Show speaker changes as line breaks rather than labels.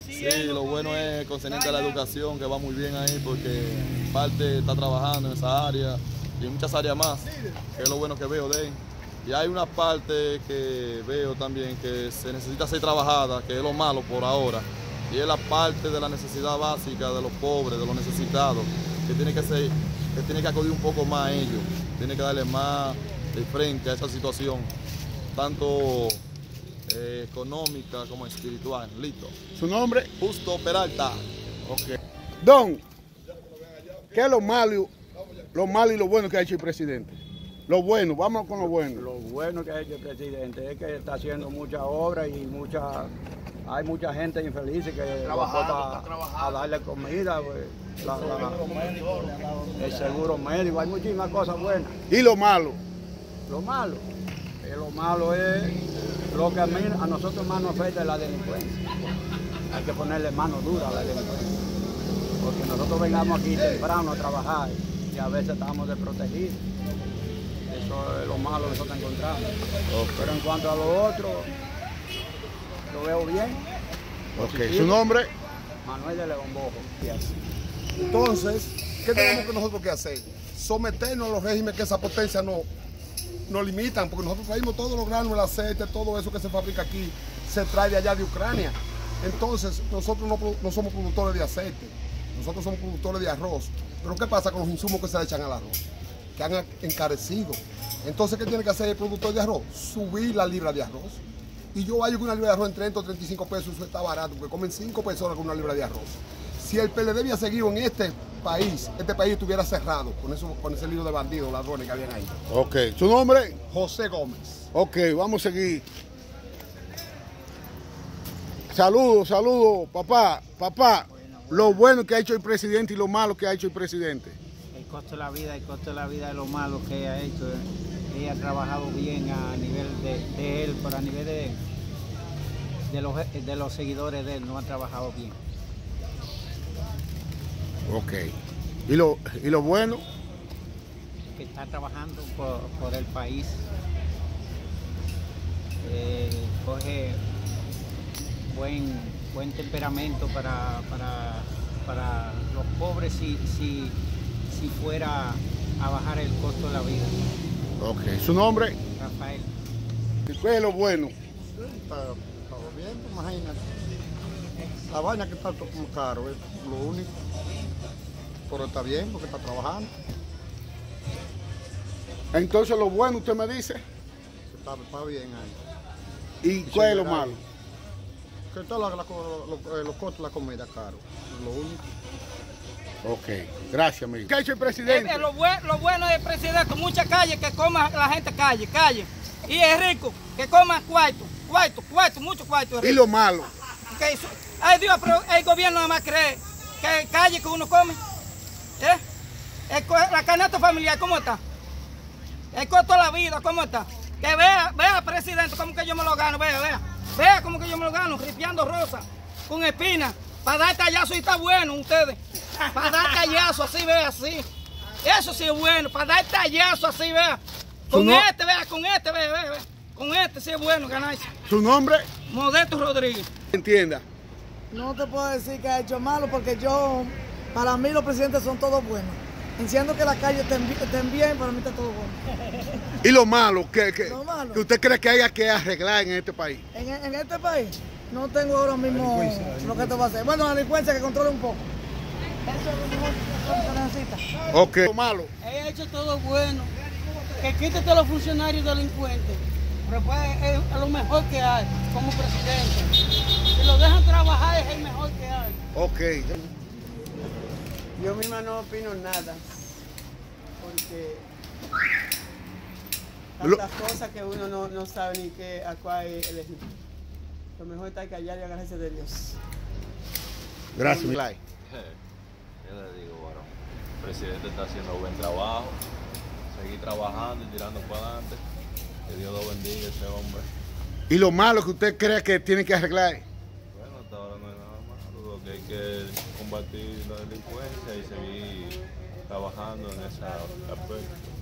Sí, lo bueno es concerniente a la educación, que va muy bien ahí, porque parte está trabajando en esa área y en muchas áreas más, que es lo bueno que veo de él. Y hay una parte que veo también que se necesita ser trabajada, que es lo malo por ahora, y es la parte de la necesidad básica de los pobres, de los necesitados, que tiene que acudir un poco más a ellos, tiene que darle más de frente a esa situación, tanto económica como espiritual. Listo.
¿Su nombre?
Justo Peralta.
Ok. Don, ¿qué es lo malo y lo bueno que ha hecho el presidente? Lo bueno, vamos con lo bueno.
Lo bueno que ha hecho el presidente es que está haciendo muchas obras y hay mucha gente infeliz que a darle comida, pues, el seguro médico, hay muchísimas cosas buenas.
¿Y lo malo?
Lo malo es lo que a nosotros más nos afecta es la delincuencia. Hay que ponerle mano dura a la delincuencia. Porque nosotros vengamos aquí temprano a trabajar y a veces estamos desprotegidos. Eso es lo malo que nosotros encontramos. Okay. Pero en cuanto a lo otro, lo veo bien.
Ok, ¿su nombre?
Manuel de León Bojo.
Yes. Entonces, ¿qué tenemos que nosotros que hacer? Someternos a los regímenes que esa potencia nos limitan, porque nosotros traemos todos los granos, el aceite, todo eso que se fabrica aquí, se trae de allá de Ucrania. Entonces, nosotros no somos productores de aceite, nosotros somos productores de arroz. Pero ¿qué pasa con los insumos que se le echan al arroz? Que han encarecido. Entonces, ¿qué tiene que hacer el productor de arroz? Subir la libra de arroz. Y yo hallo que una libra de arroz en 30 o 35 pesos, eso está barato, porque comen 5 personas con una libra de arroz. Si el PLD había seguido en este país estuviera cerrado con ese lío de bandidos, ladrones que habían ahí.
Ok, ¿su nombre?
José Gómez.
Ok, vamos a seguir. Saludos, papá. Lo bueno que ha hecho el presidente y lo malo que ha hecho el presidente.
El costo de la vida es lo malo que ha hecho. Ella ha trabajado bien a nivel de él, pero a nivel de los seguidores de él no han trabajado bien.
Ok. ¿Y lo bueno?
Que está trabajando por el país. Coge buen temperamento para los pobres si fuera a bajar el costo de la vida.
Ok. ¿Su nombre?
Rafael.
¿Qué es lo bueno?
Está bien, imagínate. La vaina que está como caro es lo único. Pero está bien porque está trabajando.
Entonces lo bueno usted me dice.
Está bien ahí.
¿Y cuál es lo malo?
Que todos los costos de la comida caros. Lo único.
Ok, gracias, amigo. ¿Qué ha hecho el presidente?
Lo bueno del presidente, muchas calles que coma la gente calle. Y es rico, que coma cuarto, mucho cuarto.
¿Y lo malo?
Ay Dios, pero el gobierno nada más cree que calle que uno come. La canasta familiar, ¿cómo está? El costo de la vida, ¿cómo está? Que vea, presidente, cómo que yo me lo gano, vea cómo que yo me lo gano, ripiando rosa, con espinas, para dar tallazo y está bueno ustedes. Para dar tallazo así, vea, así. Eso sí es bueno, para dar tallazo así, vea. Con este sí es bueno ganarse.
¿Su nombre?
Modesto Rodríguez.
Entienda.
No te puedo decir que ha hecho malo porque para mí los presidentes son todos buenos. Entiendo que las calles estén bien, para mí está todo bueno.
¿Y lo malo? ¿Que
malo?
usted cree que haya que arreglar en este país?
En este país no tengo ahora mismo lo que te va a hacer. Bueno, la delincuencia que controle un poco. Eso es lo mejor que necesita.
Ok. ¿Lo malo?
Él ha hecho todo bueno. Que quite a los funcionarios delincuentes. Pero pues es lo mejor que hay como presidente. Si lo dejan trabajar es el mejor que hay.
Ok.
Yo misma no opino nada, porque tantas cosas que uno no sabe ni a cuál elegir. Lo mejor está callar y agarrarse de Dios.
Gracias,
Milay. Yo le digo, bueno, el presidente está haciendo buen trabajo, seguir trabajando y tirando para adelante. Que Dios lo bendiga a ese hombre.
¿Y lo malo que usted cree que tiene que arreglar?
Bueno, hasta ahora no hay nada malo, lo que hay que combatir la delincuencia y seguir trabajando en ese aspecto.